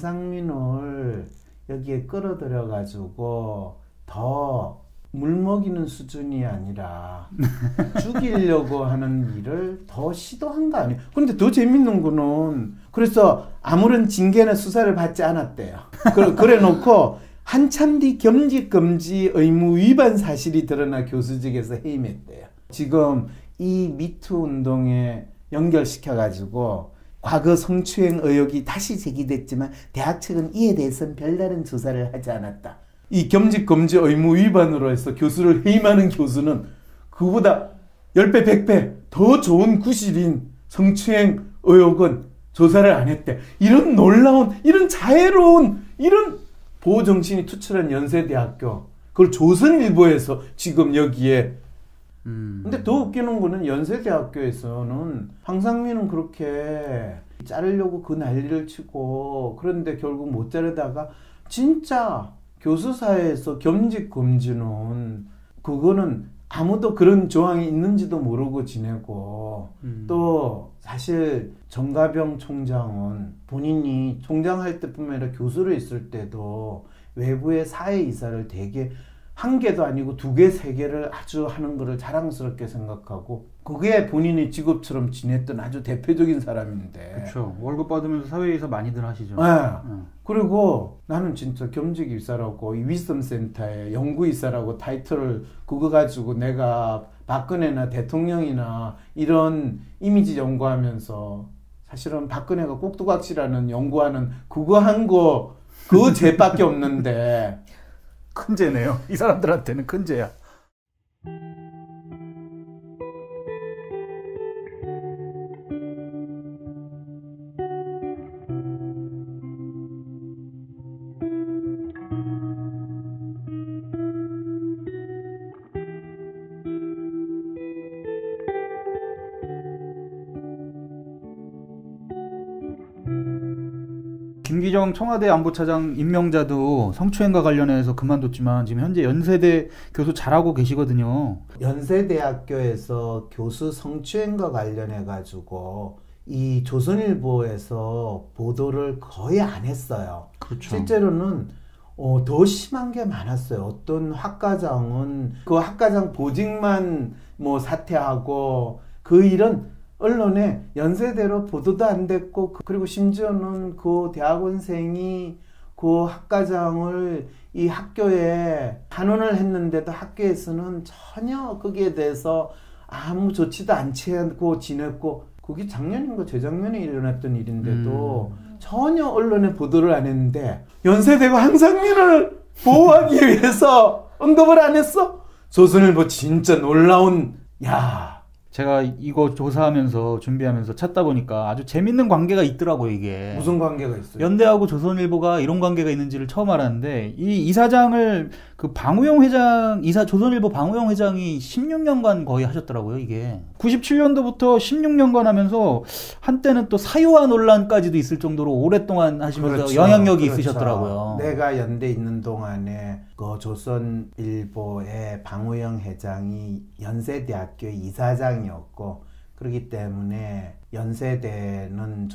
황상민을 여기에 끌어들여가지고 더 물먹이는 수준이 아니라 죽이려고 하는 일을 더 시도한 거 아니에요. 그런데 더 재밌는 거는 그래서 아무런 징계나 수사를 받지 않았대요. 그래 놓고 한참 뒤 겸직금지 의무 위반 사실이 드러나 교수직에서 해임했대요. 지금 이 미투 운동에 연결시켜가지고 과거 성추행 의혹이 다시 제기됐지만 대학 측은 이에 대해서는 별다른 조사를 하지 않았다. 이 겸직금지 의무 위반으로 해서 교수를 해임하는 교수는 그보다 십 배, 백 배 더 좋은 구실인 성추행 의혹은 조사를 안 했대. 이런 놀라운, 이런 자애로운, 이런 보호정신이 투철한 연세대학교, 그걸 조선일보에서 지금 여기에 음. 근데 더 웃기는 거는 연세대학교에서는 황상민은 그렇게 자르려고 그 난리를 치고 그런데 결국 못 자르다가 진짜 교수사회에서 겸직금지는 그거는 아무도 그런 조항이 있는지도 모르고 지내고 음. 또 사실 정가병 총장은 본인이 총장할 때뿐만 아니라 교수로 있을 때도 외부의 사회이사를 되게 한 개도 아니고 두 개, 세 개를 아주 하는 거를 자랑스럽게 생각하고 그게 본인의 직업처럼 지냈던 아주 대표적인 사람인데. 그렇죠. 월급 받으면서 사회에서 많이들 하시죠. 네. 응. 그리고 나는 진짜 겸직이사라고 이 위섬센터에 연구이사라고 타이틀을 그거 가지고 내가 박근혜나 대통령이나 이런 이미지 연구하면서 사실은 박근혜가 꼭두각시라는 연구하는 그거 한 거 그거 죄밖에 없는데 큰 죄네요. 이 사람들한테는 큰 죄야. 김기정 청와대 안보차장 임명자도 성추행과 관련해서 그만뒀지만 지금 현재 연세대 교수 잘하고 계시거든요. 연세대학교에서 교수 성추행과 관련해 가지고 이 조선일보에서 보도를 거의 안 했어요. 그렇죠. 실제로는 어, 더 심한 게 많았어요. 어떤 학과장은 그 학과장 보직만 뭐 사퇴하고 그 일은 언론에 연세대로 보도도 안 됐고 그리고 심지어는 그 대학원생이 그 학과장을 이 학교에 반원을 했는데도 학교에서는 전혀 거기에 대해서 아무 조치도 않지 않고 지냈고 그게 작년인가 재작년에 일어났던 일인데도 음. 전혀 언론에 보도를 안 했는데 연세대가 황상민을 보호하기 위해서 언급을 안 했어? 조선일보 진짜 놀라운 야 제가 이거 조사하면서 준비하면서 찾다 보니까 아주 재밌는 관계가 있더라고요, 이게. 무슨 관계가 있어요? 연대하고 조선일보가 이런 관계가 있는지를 처음 알았는데 이 이사장을 그 방우영 회장, 이사 조선일보 방우영 회장이 십육 년간 거의 하셨더라고요, 이게. 구십칠 년도부터 십육 년간 하면서 한때는 또 사유화 논란까지도 있을 정도로 오랫동안 하시면서 그렇죠, 영향력이 그렇죠. 있으셨더라고요. 내가 연대 있는 동안에 그 조선일보의 방우영 회장이 연세대학교의 이사장이었고 그렇기 때문에 연세대는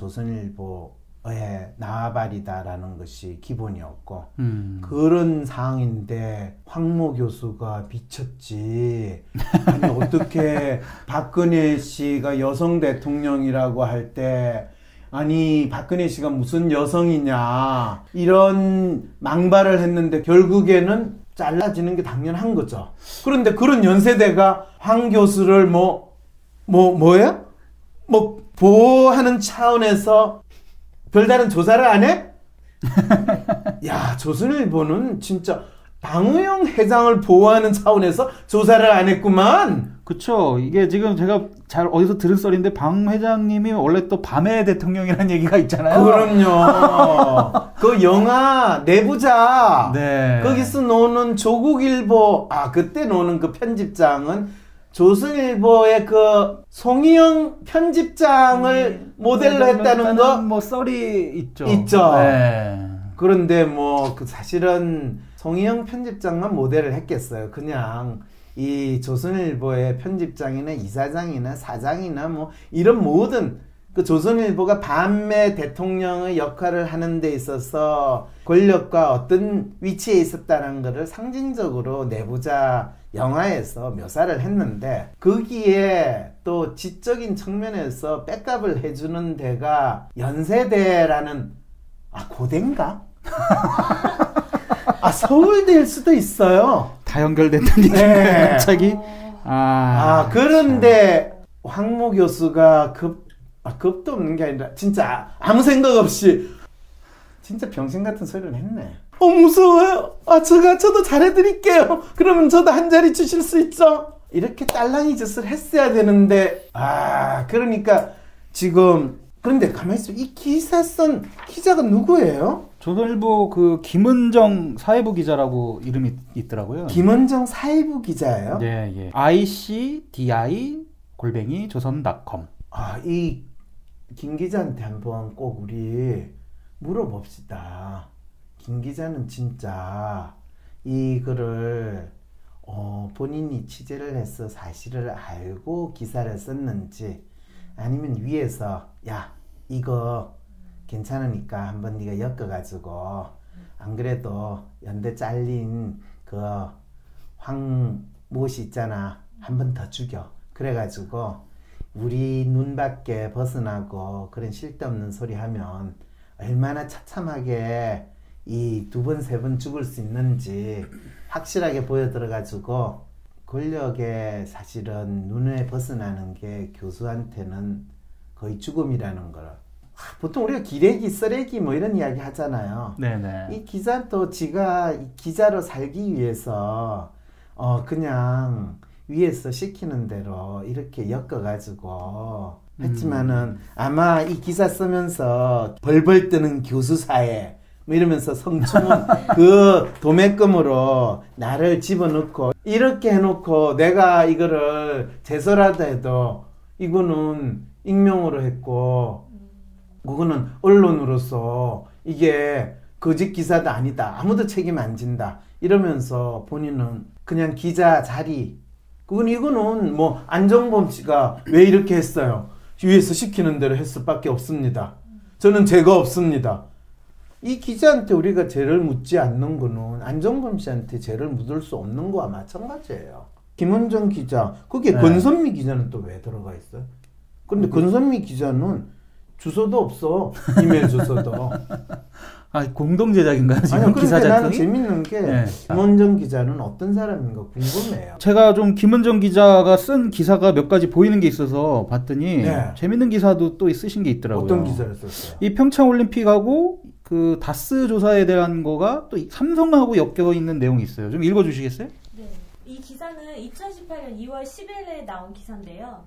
조선일보의 나와바리다라는 것이 기본이었고 음. 그런 상황인데 황모 교수가 미쳤지. 아니 어떻게 박근혜 씨가 여성 대통령이라고 할 때 아니 박근혜 씨가 무슨 여성이냐 이런 망발을 했는데 결국에는 잘라지는 게 당연한 거죠. 그런데 그런 연세대가 황 교수를 뭐, 뭐, 뭐예요? 뭐, 보호하는 차원에서 별다른 조사를 안 해? 야, 조선일보는 진짜 방우영 회장을 보호하는 차원에서 조사를 안 했구만. 그쵸. 이게 지금 제가 잘 어디서 들은 썰인데 방 회장님이 원래 또 밤의 대통령이라는 얘기가 있잖아요. 그럼요. 그 영화 내부자. 네. 거기서 노는 조국일보. 아 그때 노는 그 편집장은 조선일보의 그 송희영 편집장을 음, 모델로 했다는 거 뭐 썰이 있죠. 있죠. 네. 그런데 뭐 그 사실은 송희영 편집장만 모델을 했겠어요. 그냥 이 조선일보의 편집장이나 이사장이나 사장이나 뭐 이런 모든 그 조선일보가 반매 대통령의 역할을 하는 데 있어서 권력과 어떤 위치에 있었다는 것을 상징적으로 내부자 영화에서 묘사를 했는데 거기에 또 지적인 측면에서 백업을 해주는 데가 연세대라는 아 고대인가? 아 서울대일 수도 있어요. 다 연결됐다는 얘기인가요? 네. 갑자기? 아, 아 그런데 황모 교수가 급, 아, 급도 없는 게 아니라 진짜 아무 생각 없이 진짜 병신 같은 소리를 했네. 어 무서워요. 아 제가 저도 잘해드릴게요. 그러면 저도 한 자리 주실 수 있죠? 이렇게 딸랑이 짓을 했어야 되는데 아 그러니까 지금 그런데 가만히 있어. 이 기사 쓴 기자가 누구예요? 조선일보 그 김은정 사회부 기자라고 이름이 있더라고요. 김은정 사회부 기자예요? 예, 예. 아이씨디아이 골뱅이 조선닷컴. 아, 이 김 기자한테 한번 꼭 우리 물어봅시다. 김 기자는 진짜 이거를 어, 본인이 취재를 해서 사실을 알고 기사를 썼는지 아니면 위에서 야 이거 괜찮으니까 한번 네가 엮어가지고 안 그래도 연대 잘린 그 황모씨 있잖아 한번 더 죽여 그래가지고 우리 눈 밖에 벗어나고 그런 쓸데없는 소리 하면 얼마나 처참하게 이 두 번 세 번 죽을 수 있는지 확실하게 보여들어가지고 권력에 사실은 눈에 벗어나는 게 교수한테는 거의 죽음이라는 걸 보통 우리가 기레기, 쓰레기 뭐 이런 이야기 하잖아요. 네네. 이 기자도 지가 기자로 살기 위해서 어 그냥 위에서 시키는 대로 이렇게 엮어가지고 했지만은 음. 아마 이 기사 쓰면서 벌벌 뜨는 교수 사회 뭐 이러면서 성추문 그 도매금으로 나를 집어넣고 이렇게 해놓고 내가 이거를 제소라도 해도 이거는 익명으로 했고 그거는 언론으로서 이게 거짓 기사도 아니다. 아무도 책임 안 진다. 이러면서 본인은 그냥 기자 자리 그건 이거는 뭐 안정범 씨가 왜 이렇게 했어요? 위에서 시키는 대로 했을 밖에 없습니다. 저는 죄가 없습니다. 이 기자한테 우리가 죄를 묻지 않는 거는 안정범 씨한테 죄를 묻을 수 없는 거와 마찬가지예요. 김은정 기자, 거기에 네. 권선미 기자는 또 왜 들어가 있어요? 그런데 음. 권선미 기자는 주소도 없어. 이메일 주소도. 아, 공동 제작인가요? 지금 아니요, 기사 그런데 작성이? 나는 재밌는 게 네. 김은정 기자는 어떤 사람인가 궁금해요. 제가 좀 김은정 기자가 쓴 기사가 몇 가지 보이는 게 있어서 봤더니 네. 재밌는 기사도 또 쓰신 게 있더라고요. 어떤 기사를 썼어요? 이 평창 올림픽하고 그 다스 조사에 대한 거가 또 삼성하고 엮여 있는 내용이 있어요. 좀 읽어 주시겠어요? 네. 이 기사는 이천십팔 년 이월 십일에 나온 기사인데요.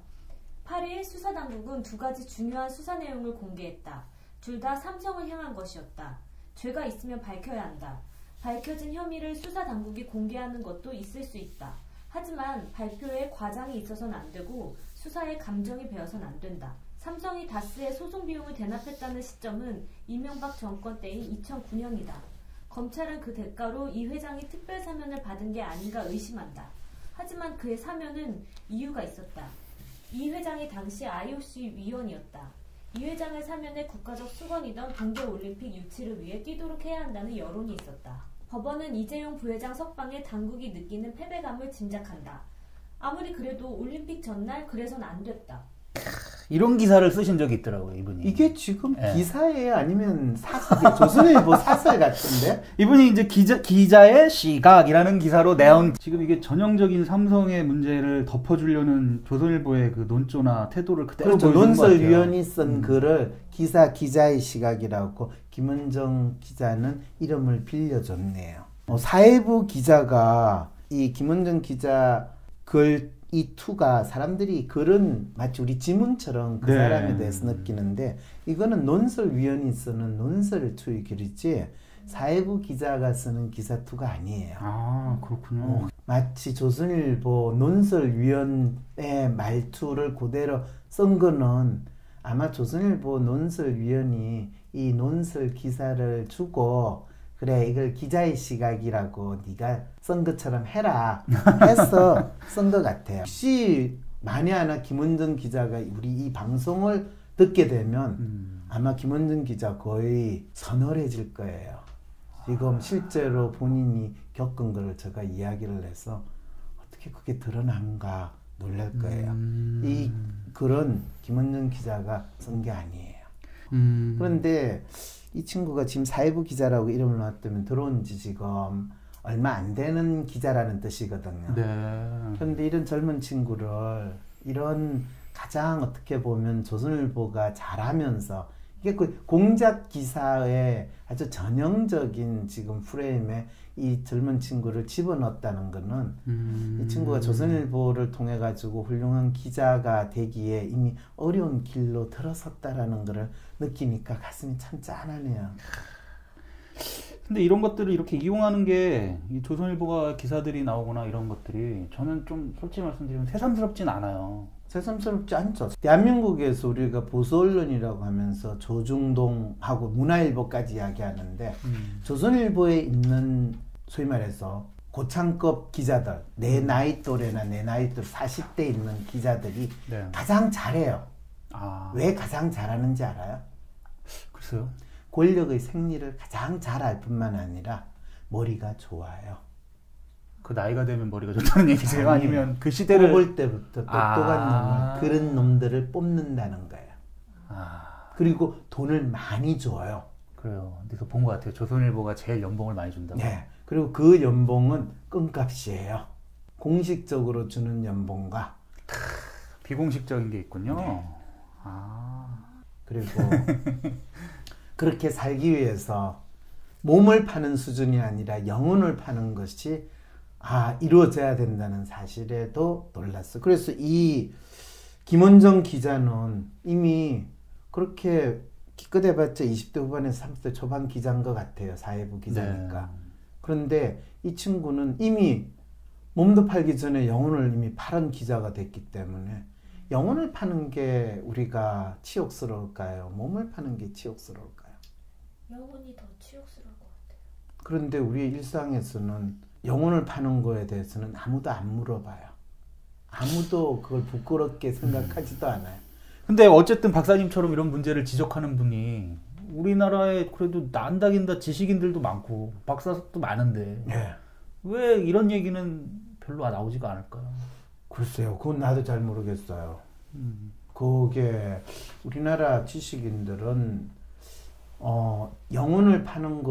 팔 일 수사당국은 두 가지 중요한 수사 내용을 공개했다. 둘 다 삼성을 향한 것이었다. 죄가 있으면 밝혀야 한다. 밝혀진 혐의를 수사당국이 공개하는 것도 있을 수 있다. 하지만 발표에 과장이 있어서는 안 되고 수사에 감정이 배어서는 안 된다. 삼성이 다스의 소송 비용을 대납했다는 시점은 이명박 정권 때인 이천구 년이다. 검찰은 그 대가로 이 회장이 특별 사면을 받은 게 아닌가 의심한다. 하지만 그의 사면은 이유가 있었다. 이 회장이 당시 아이오씨 위원이었다. 이 회장을 사면해 국가적 수건이던 동계올림픽 유치를 위해 뛰도록 해야 한다는 여론이 있었다. 법원은 이재용 부회장 석방에 당국이 느끼는 패배감을 짐작한다. 아무리 그래도 올림픽 전날 그래서는 안 됐다. 이런 기사를 쓰신 적이 있더라고요, 이분이. 이게 지금 네. 기사예요? 아니면 사설? 조선일보 사설 같은데? 이분이 이제 기자, 기자의 시각이라는 기사로 내온 지금 이게 전형적인 삼성의 문제를 덮어주려는 조선일보의 그 논조나 태도를 그대로 그렇죠. 보여주는 것 같아요. 논설위원이 쓴 음. 글을 기사 기자의 시각이라고 김은정 기자는 이름을 빌려줬네요. 어, 사회부 기자가 이 김은정 기자 글 이 투가 사람들이 글은 마치 우리 지문처럼 그 네. 사람에 대해서 느끼는데 이거는 논설위원이 쓰는 논설 투의 글이지 사회부 기자가 쓰는 기사 투가 아니에요. 아 그렇군요. 어, 마치 조선일보 논설위원의 말투를 그대로 쓴 거는 아마 조선일보 논설위원이 이 논설 기사를 주고 그래 이걸 기자의 시각이라고 네가 쓴 것처럼 해라 해서 쓴 것 같아요. 혹시 만에 하나 김원정 기자가 우리 이 방송을 듣게 되면 음. 아마 김원정 기자 거의 서늘해질 거예요. 지금 실제로 본인이 겪은 걸 제가 이야기를 해서 어떻게 그게 드러난가 놀랄 거예요. 음. 이 글은 김원정 기자가 쓴 게 아니에요. 음. 그런데 이 친구가 지금 사회부 기자라고 이름을 놨다면 들어온 지 지금 얼마 안 되는 기자라는 뜻이거든요. 네. 그런데 이런 젊은 친구를 이런 가장 어떻게 보면 조선일보가 잘하면서 이게 그 공작 기사의 아주 전형적인 지금 프레임에 이 젊은 친구를 집어넣었다는 거는 음. 이 친구가 조선일보를 통해 가지고 훌륭한 기자가 되기에 이미 어려운 길로 들어섰다라는 것을 느끼니까 가슴이 참 짠하네요. 근데 이런 것들을 이렇게 이용하는 게 이 조선일보가 기사들이 나오거나 이런 것들이 저는 좀 솔직히 말씀드리면 새삼스럽진 않아요. 새삼스럽지 않죠. 대한민국에서 우리가 보수 언론이라고 하면서 조중동하고 문화일보까지 이야기하는데 음. 조선일보에 있는 소위 말해서 고창급 기자들, 내 나이 또래나 내 나이 또 사십 대 있는 기자들이 네. 가장 잘해요. 아. 왜 가장 잘하는지 알아요? 글쎄요. 권력의 생리를 가장 잘 알 뿐만 아니라 머리가 좋아요. 그 나이가 되면 머리가 좋다는 얘기세요? 아니, 아니면 그 시대를 뽑을 때부터 똑똑한 아~ 놈을 그런 놈들을 뽑는다는 거예요. 아~ 그리고 돈을 많이 줘요. 그래요. 어디서 본 것 같아요. 조선일보가 제일 연봉을 많이 준다고. 네. 그리고 그 연봉은 끈값이에요. 공식적으로 주는 연봉과 비공식적인 게 있군요. 네. 아. 그리고 그렇게 살기 위해서 몸을 파는 수준이 아니라 영혼을 파는 것이 아, 이루어져야 된다는 사실에도 놀랐어. 그래서 이 김원정 기자는 이미 그렇게 기껏해봤자 이십 대 후반에서 삼십 대 초반 기자인 것 같아요. 사회부 기자니까. 네. 그런데 이 친구는 이미 몸도 팔기 전에 영혼을 이미 팔은 기자가 됐기 때문에 영혼을 파는 게 우리가 치욕스러울까요? 몸을 파는 게 치욕스러울까요? 영혼이 더 치욕스러울 것 같아요. 그런데 우리 일상에서는 영혼을 파는 거에 대해서는 아무도 안 물어봐요. 아무도 그걸 부끄럽게 생각하지도 않아요. 근데 어쨌든 박사님처럼 이런 문제를 지적하는 분이 우리나라에 그래도 난다긴다 지식인들도 많고 박사도 많은데 네. 왜 이런 얘기는 별로 나오지가 않을까요? 글쎄요. 그건 나도 잘 모르겠어요. 음. 그게 우리나라 지식인들은 어, 영혼을 파는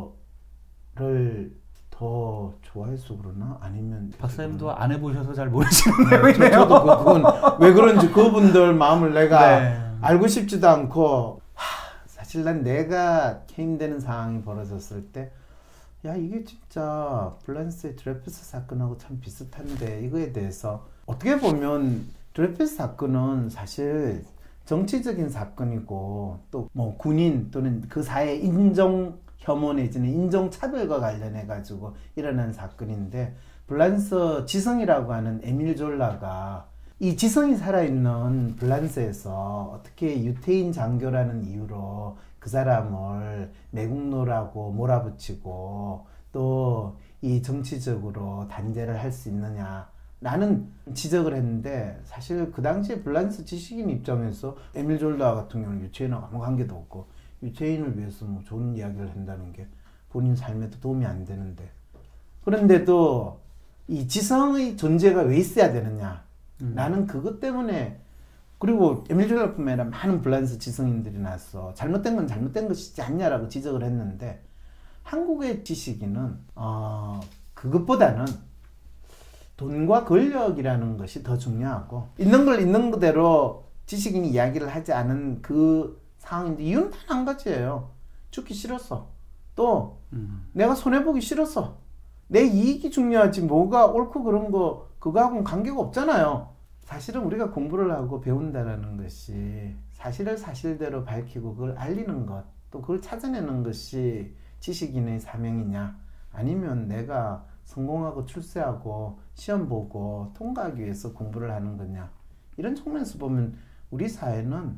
거를 더 좋아해서 그러나? 아니면 박사님도 안 해보셔서 잘 모르시는 네, 저, 저도 그, 그건 왜 그런지 그분들 마음을 내가 네. 알고 싶지도 않고 하, 사실 난 내가 해임되는 상황이 벌어졌을 때 야 이게 진짜 블란스의 드레프스 사건하고 참 비슷한데 이거에 대해서 어떻게 보면 드레프스 사건은 사실 정치적인 사건이고 또 뭐 군인 또는 그 사회 인정 혐오 내지는 인종차별과 관련해 가지고 일어난 사건인데 블란서 지성이라고 하는 에밀 졸라가 이 지성이 살아있는 블란서에서 어떻게 유태인 장교라는 이유로 그 사람을 매국노라고 몰아붙이고 또 이 정치적으로 단죄를 할 수 있느냐라는 지적을 했는데 사실 그 당시에 블란서 지식인 입장에서 에밀 졸라 같은 경우는 유태인하고 아무 관계도 없고 유태인을 위해서 뭐 좋은 이야기를 한다는 게 본인 삶에도 도움이 안 되는데 그런데도 이 지성의 존재가 왜 있어야 되느냐 음. 나는 그것 때문에 그리고 에밀 졸라뿐만 아니라 많은 블란스 지성인들이 나서 잘못된 건 잘못된 것이지 않냐라고 지적을 했는데 한국의 지식인은 어, 그것보다는 돈과 권력이라는 것이 더 중요하고 있는 걸 있는 그대로 지식인이 이야기를 하지 않은 그 상황인데 이유는 단 한 가지예요. 죽기 싫었어. 또 음. 내가 손해보기 싫었어. 내 이익이 중요하지 뭐가 옳고 그런 거 그거하고는 관계가 없잖아요. 사실은 우리가 공부를 하고 배운다는 것이 사실을 사실대로 밝히고 그걸 알리는 것 또 그걸 찾아내는 것이 지식인의 사명이냐 아니면 내가 성공하고 출세하고 시험 보고 통과하기 위해서 공부를 하는 거냐. 이런 측면에서 보면 우리 사회는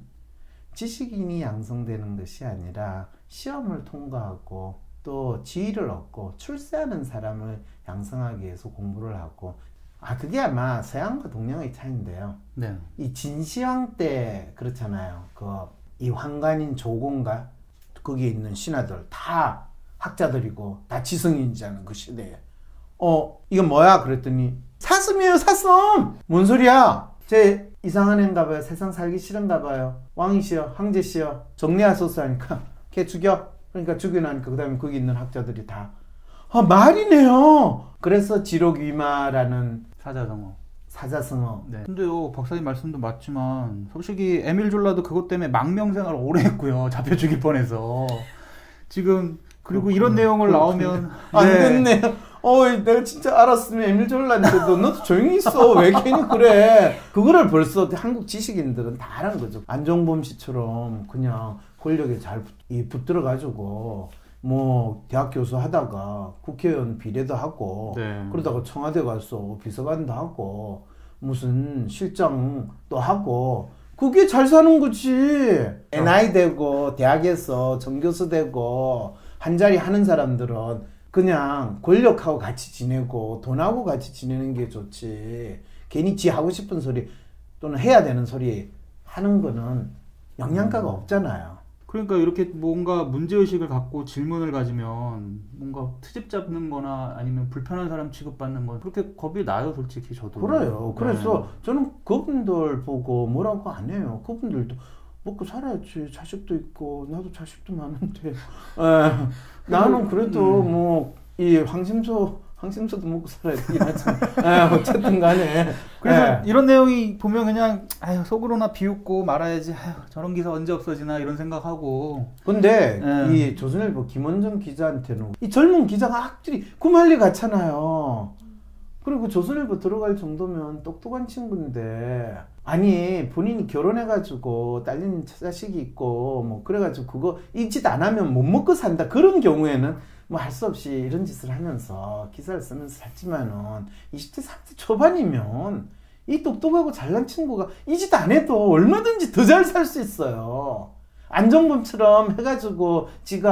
지식인이 양성되는 것이 아니라 시험을 통과하고 또 지위를 얻고 출세하는 사람을 양성하기 위해서 공부를 하고, 아 그게 아마 서양과 동양의 차이인데요. 네. 이 진시황 때 그렇잖아요. 그 이 황관인 조공과 거기에 있는 신하들 다 학자들이고 다 지성인이잖아요. 그 시대에. 어 이건 뭐야 그랬더니 사슴이에요 사슴. 뭔 소리야. 제 이상한 애인가 봐요. 세상 살기 싫은가 봐요. 왕이시여 황제시여 정리하소서 하니까 걔 죽여. 그러니까 죽여나니까 그 다음에 거기 있는 학자들이 다 아, 말이네요. 그래서 지록위마라는 사자성어. 사자성어. 네. 근데요, 박사님 말씀도 맞지만 솔직히 에밀 졸라도 그것 때문에 망명생활을 오래 했고요. 잡혀 죽일 뻔해서. 지금 그리고 그렇군요. 이런 내용을 그렇군요. 나오면 안 네. 됐네. 어, 내가 진짜 알았으면 에밀 졸라한테도 너도 조용히 있어. 왜 괜히 그래. 그거를 벌써 한국 지식인들은 다 아는 거죠. 안종범 씨처럼 그냥 권력에 잘 붙들어가지고 뭐 대학 교수 하다가 국회의원 비례도 하고 네. 그러다가 청와대 가서 비서관도 하고 무슨 실장도 하고 그게 잘 사는 거지. 엔아이 되고 대학에서 정교수 되고 한 자리 하는 사람들은 그냥 권력하고 같이 지내고 돈하고 같이 지내는 게 좋지. 괜히 지 하고 싶은 소리 또는 해야 되는 소리 하는 거는 영양가가 음. 없잖아요. 그러니까 이렇게 뭔가 문제의식을 갖고 질문을 가지면 뭔가 트집 잡는 거나 아니면 불편한 사람 취급받는 건 그렇게 겁이 나요, 솔직히 저도. 그래요. 그래서 네. 저는 그분들 보고 뭐라고 안 해요. 그분들도 먹고 살아야지. 자식도 있고 나도 자식도 많은데 에, 나는 그래도 음. 뭐 이 황심소 황심소도 먹고 살아야 되긴 하지만 어쨌든 간에 그래서 에. 이런 내용이 보면 그냥 아유 속으로나 비웃고 말아야지. 아유 저런 기사 언제 없어지나 이런 생각하고. 근데 에. 이 조선일보 김원정 기자한테는 이 젊은 기자가 확실히 구만리 같잖아요. 그리고 조선일보 들어갈 정도면 똑똑한 친구인데 아니 본인이 결혼해가지고 딸린 자식이 있고 뭐 그래가지고 그거 이 짓 안 하면 못 먹고 산다 그런 경우에는 뭐 할 수 없이 이런 짓을 하면서 기사를 쓰면서 살지만은 이십 대 삼십 대 초반이면 이 똑똑하고 잘난 친구가 이 짓 안 해도 얼마든지 더 잘 살 수 있어요. 안정범처럼 해가지고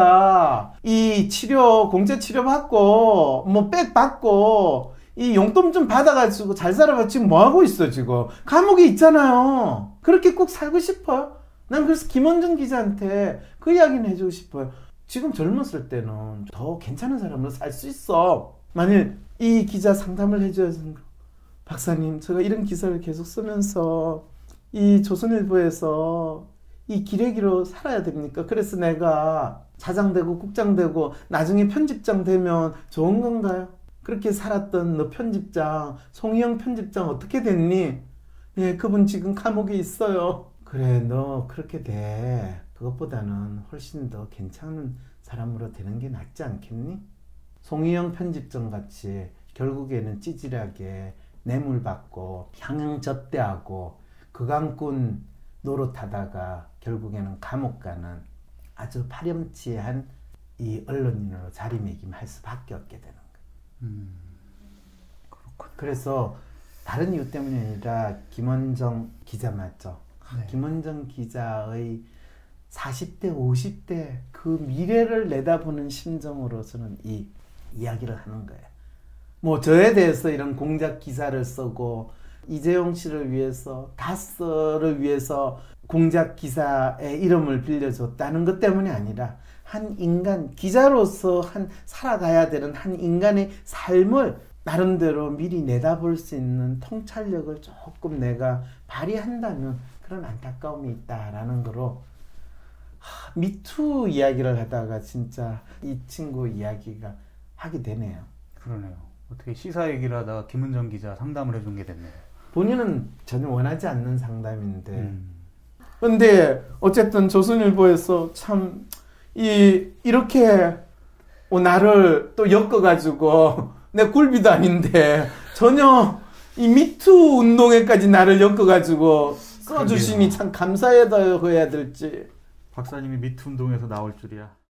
지가 이 치료 공짜 치료 받고 뭐 백 받고 이 용돈 좀 받아가지고 잘 살아봐. 지금 뭐 하고 있어 지금 감옥에 있잖아요. 그렇게 꼭 살고 싶어요? 난 그래서 김원정 기자한테 그 이야기는 해주고 싶어요. 지금 젊었을 때는 더 괜찮은 사람으로 살 수 있어. 만일 이 기자 상담을 해줘야 되는 거. 박사님 제가 이런 기사를 계속 쓰면서 이 조선일보에서 이 기레기로 살아야 됩니까? 그래서 내가 차장되고 국장되고 나중에 편집장 되면 좋은 건가요? 그렇게 살았던 너 편집장 송희영 편집장 어떻게 됐니? 예, 그분 지금 감옥에 있어요. 그래 너 그렇게 돼. 그것보다는 훨씬 더 괜찮은 사람으로 되는 게 낫지 않겠니? 송희영 편집장 같이 결국에는 찌질하게 뇌물 받고 향응 접대하고 극악군 노릇하다가 결국에는 감옥 가는 아주 파렴치한 이 언론인으로 자리매김할 수밖에 없게 되는 거예요. 음, 그렇군. 그래서 다른 이유 때문이 아니라 김원정 기자 맞죠? 네. 김원정 기자의 사십 대, 오십 대 그 미래를 내다보는 심정으로 저는 이 이야기를 하는 거예요. 뭐 저에 대해서 이런 공작 기사를 쓰고 이재용 씨를 위해서 다스를 위해서 공작 기사의 이름을 빌려줬다는 것 때문이 아니라 한 인간, 기자로서 한 살아가야 되는 한 인간의 삶을 나름대로 미리 내다볼 수 있는 통찰력을 조금 내가 발휘한다면 그런 안타까움이 있다라는 거로 하, 미투 이야기를 하다가 진짜 이 친구 이야기가 하게 되네요. 그러네요. 어떻게 시사 얘기를 하다가 김은정 기자 상담을 해준 게 됐네요. 본인은 전혀 원하지 않는 상담인데 음. 근데 어쨌든 조선일보에서 참 이 이렇게 어, 나를 또 엮어가지고 내 굴비도 아닌데 전혀 이 미투 운동에까지 나를 엮어가지고 써주시니 참 감사해야 될지. 박사님이 미투 운동에서 나올 줄이야.